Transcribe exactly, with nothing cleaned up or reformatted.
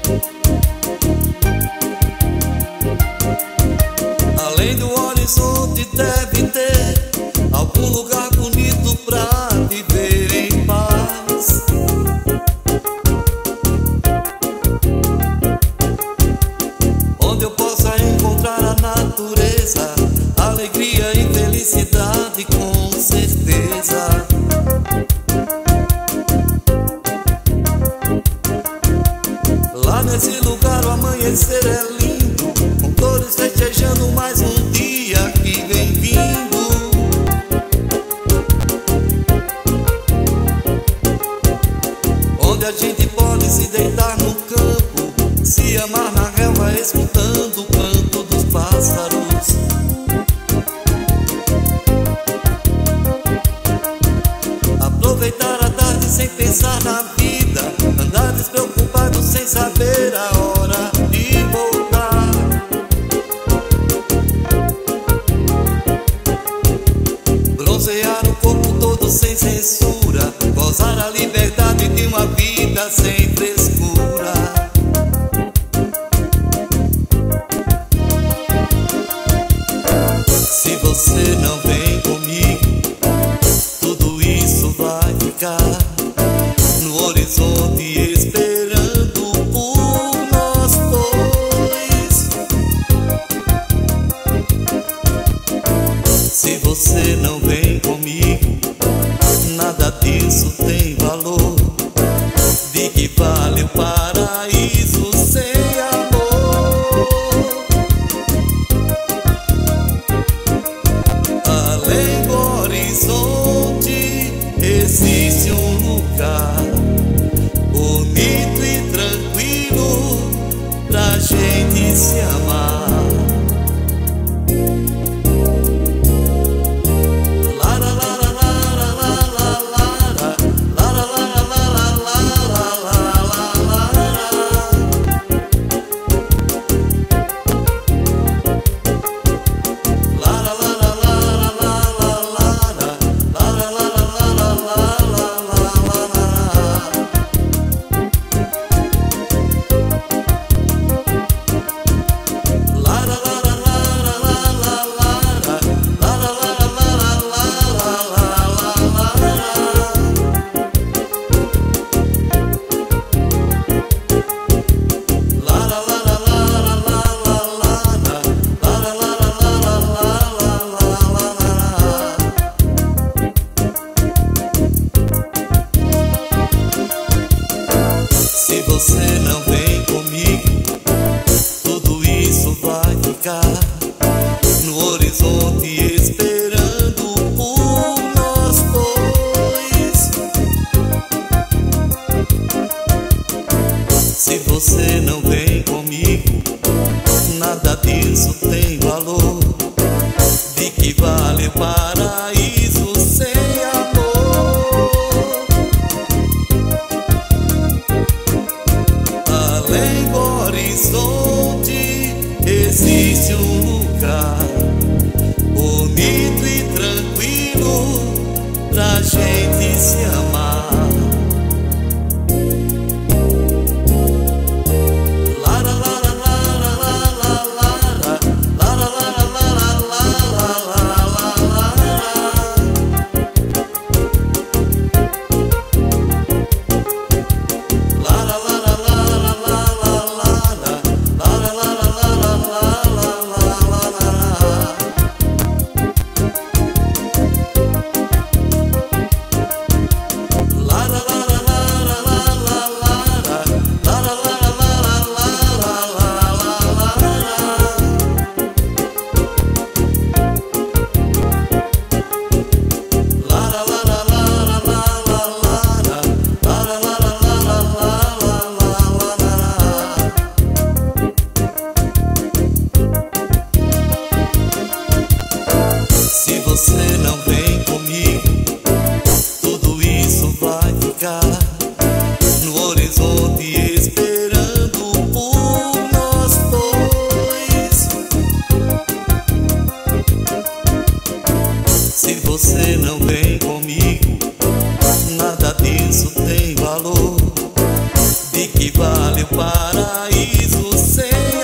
Além do horizonte deve ter algum lugar bonito pra viver em paz. Onde eu possa encontrar a natureza, alegria e felicidade com certeza. Lá nesse lugar o amanhecer é lindo, com flores festejando mais um dia que vem vindo. Onde a gente pode se deitar no campo, se amar na relva, escutando o canto dos pássaros. Aproveitar a tarde sem pensar na vida, andar despreocupado sem saber a hora de voltar. Bronzear o corpo todo sem censura, gozar a liberdade de uma vida sem frescura. Se você não vem comigo, tudo isso vai ficar no horizonte esperando por nós dois. Se você não vem comigo, nada disso tem valor. De que vale o paraíso sem amor? Além do horizonte existe um lugar bonito e tranquilo pra gente se amar. Se você não vem comigo, tudo isso vai ficar no horizonte esperando por nós dois. Se você não vem comigo, nada disso tem valor. De que vale o paraíso sem amor? Além do horizonte existe um lugar bonito e tranquilo pra gente se amar. La la la la la la la la la la la la la la. vale o paraíso sem